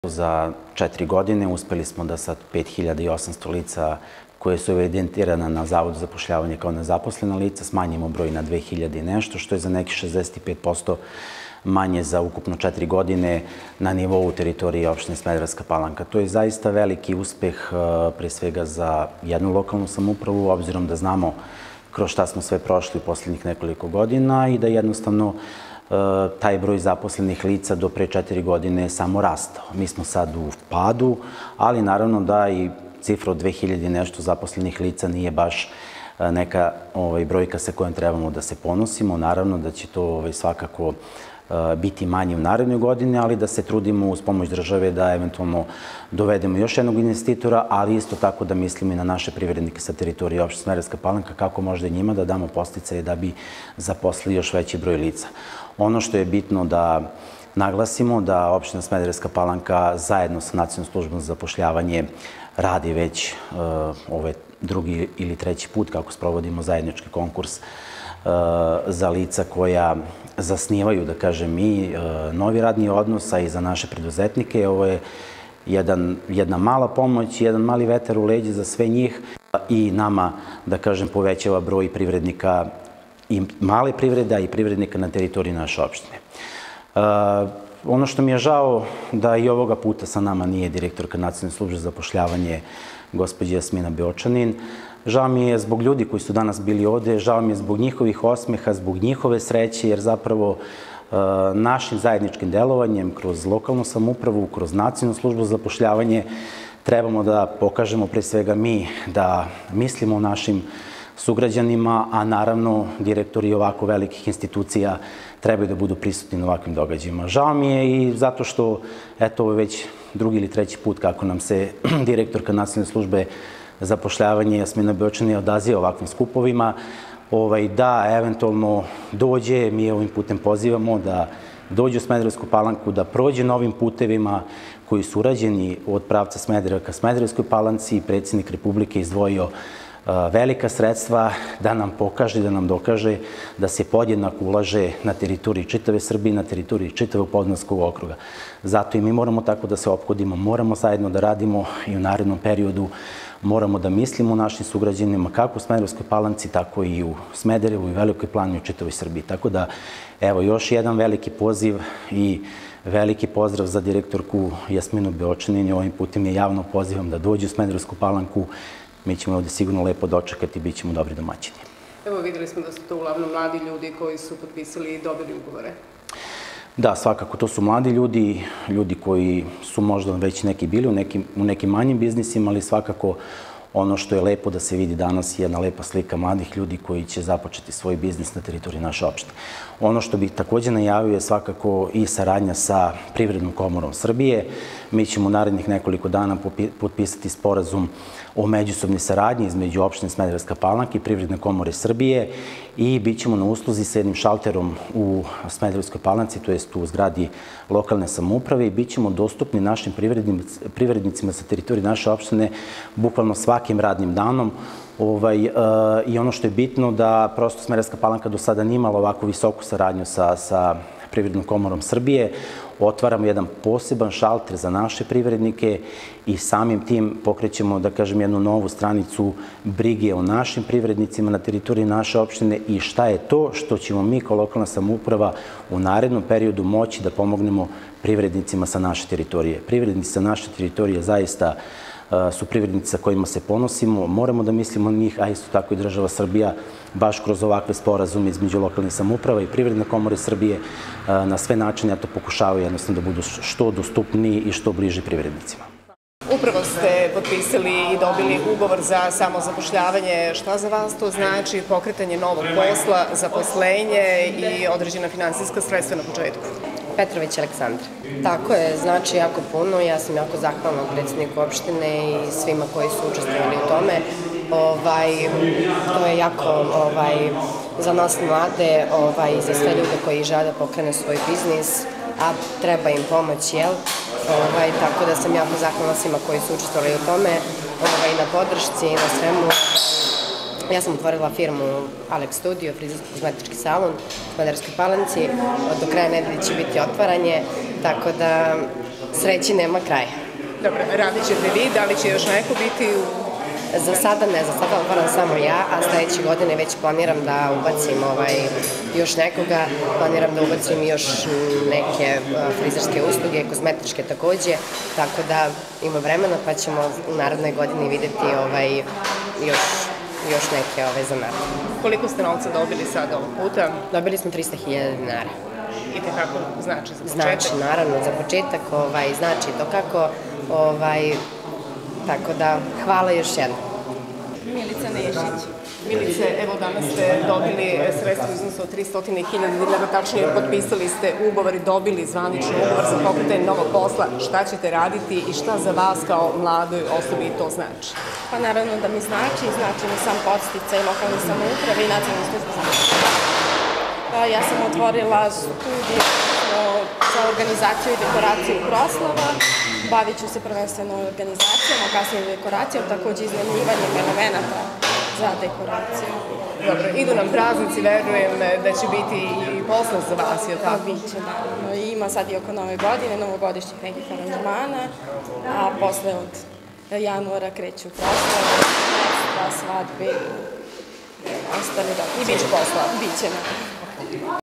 Za 4 godine uspeli smo da sa 5800 lica koje su evidentirana na Zavodu za zapošljavanje kao nezaposlena lica smanjimo broj na 2000 i nešto, što je za nekih 65% manje za ukupno 4 godine na nivou teritorije opštine Smederevska Palanka. To je zaista veliki uspeh, pre svega za jednu lokalnu samoupravu, obzirom da znamo kroz šta smo sve prošli u poslednjih nekoliko godina i da jednostavno taj broj zaposlenih lica do pre 4 godine je samo rastao. Mi smo sad u padu, ali naravno da i cifra od 2000 i nešto zaposlenih lica nije baš neka brojka sa kojom trebamo da se ponosimo. Naravno da će to svakako biti manje u narednoj godini, ali da se trudimo uz pomoć države da eventualno dovedemo još jednog investitora, ali isto tako da mislimo i na naše privrednike sa teritorije opštine Smederevska Palanka, kako možda i njima da damo podsticaje da bi zaposlili još veći broj lica. Ono što je bitno da naglasimo da opština Smederevska Palanka zajedno sa Nacionalnom službom za zapošljavanje radi već drugi ili treći put kako sprovodimo zajednički konkurs za lica koja zasnivaju, da kažem, i novi radni odnos, a i za naše preduzetnike. Ovo je jedna mala pomoć, jedan mali vetar u leđa za sve njih i nama, da kažem, povećava broj privrednika i male privrede i privrednika na teritoriji naše opštine. Ono što mi je žao da i ovoga puta sa nama nije direktorka Nacionalne službe za zapošljavanje, gospođa Jasmina Beočanin. Žao mi je zbog ljudi koji su danas bili ovde, žao mi je zbog njihovih osmeha, zbog njihove sreće, jer zapravo našim zajedničkim delovanjem kroz lokalnu samoupravu, kroz Nacionalnu službu za zapošljavanje trebamo da pokažemo pre svega mi da mislimo o našim sugrađanima, a naravno direktori ovako velikih institucija trebaju da budu prisutni na ovakvim događajima. Žao mi je i zato što, eto, ovo je već drugi ili treći put kako nam se direktorka Nacionalne službe za zapošljavanje Jasmina Beočanin odaziva ovakvim skupovima, da eventualno dođe, mi ovim putem pozivamo da dođe u Smederevsku Palanku, da prođe novim putevima koji su urađeni od pravca Smedereva ka Smederevskoj Palanci i predsjednik Republike izdvojio velika sredstva da nam pokaže, da nam dokaže da se podjednako ulaže na teritoriji čitave Srbije, na teritoriji čitavog Podunavskog okruga. Zato i mi moramo tako da se ophodimo, moramo zajedno da radimo i u narednom periodu moramo da mislimo o našim sugrađanima kako u Smederevskoj Palanci, tako i u Smederevu i Velikoj Plani u čitavoj Srbiji. Tako da, evo, još jedan veliki poziv i veliki pozdrav za direktorku Jasminu Beočanin i ovim putem je javno pozivam da dođe u Smederevsku Palanku. Mi ćemo ovde sigurno lepo dočekati i bit ćemo dobri domaćini. Evo, videli smo da su to uglavnom mladi ljudi koji su potpisali i dobili ugovore. Da, svakako, to su mladi ljudi, ljudi koji su možda već neki bili u nekim manjim biznisima, ali svakako ono što je lepo da se vidi danas je jedna lepa slika mladih ljudi koji će započeti svoj biznis na teritoriji naše opštine. Ono što bih takođe najavio je svakako i saradnja sa Privrednom komorom Srbije. Mi ćemo u narednih nekoliko dana potpisati sporazum o međusobnoj saradnji između opštine Smederevska Palanka i Privredne komore Srbije i bit ćemo na usluzi sa jednim šalterom u Smederevskoj Palanci, to jest u zgradi lokalne samouprave i bit ćemo dostupni našim privrednicima sa teritorije naše opštine bukvalno svakim radnim danom. I ono što je bitno da prosto Smederevska Palanka do sada nije imala ovako visoku saradnju sa Privrednom komorom Srbije. Otvaramo jedan poseban šalter za naše privrednike i samim tim pokrećemo, da kažem, jednu novu stranicu brige o našim privrednicima na teritoriji naše opštine i šta je to što ćemo mi kao lokalna samouprava u narednom periodu moći da pomognemo privrednicima sa naše teritorije. Privrednici sa naše teritorije zaista su privrednici sa kojima se ponosimo, moramo da mislimo na njih, a isto tako i država Srbija, baš kroz ovakve sporazume između lokalnih samouprava i Privredne komore Srbije na sve načine pokušavaju jednostavno da budu što dostupniji i što bliži privrednicima. Upravo ste potpisali i dobili ugovor za samozapošljavanje. Šta za vas to znači pokretanje novog posla, zaposlenje i određena finansijska sredstva na početku? Petrović Aleksandra. Tako je, znači jako puno. Ja sam jako zahvalna predsjedniku opštine i svima koji su učestvovali u tome. To je jako za nas mlade i za sve ljude koji žele da pokrene svoj biznis, a treba im pomoć, jel? Tako da sam jako zahvalna svima koji su učestvovali u tome, na podršci i na svemu. Ja sam otvorila firmu Alex Studio, frizersko-kozmetički salon u Smederevskoj Palanci. Do kraja nedelje će biti otvaranje. tako da sreći nema kraja. Dobro, radit ćete vi, da li će još neko biti u... Za sada ne, za sada otvaram samo ja, a sledeće godine već planiram da ubacim još nekoga, planiram da ubacim još neke frizerske usluge, kozmetičke takođe, tako da ima vremena pa ćemo u narednoj godini videti još neke zanate. Koliko ste novca dobili sad ovog puta? Dobili smo 300.000 dinara. I tekako znači za početak? Znači, naravno, za početak znači to kako, tako da hvala još jednom. Milica Nešić. Milice, evo danas ste dobili sredstvo u iznosu od 300.000 dinara, tačnije potpisali ste ugovor i dobili zvanični ugovor za pokretanje novog posla. Šta ćete raditi i šta za vas kao mladoj osobi to znači? Pa naravno da mi znači mi sam podsticaj lokalne samouprave i nacionalne službe za mlade. Ja sam otvorila studiju za organizaciju i dekoraciju proslava. Bavit ću se prvenstveno organizacijom, a kasnije dekoracijom, takođe iznajmljivanjem elemenata za dekoraciju. Dobro, idu nam praznici, verujem da će biti i posla za vas, je li tako? Biće, naravno. Ima sad i oko nove godine, novogodišnjih nekih aranžmana, a posle od januara kreću proslave, svadbe i ostale događaje. I biće posla? Biće, naravno.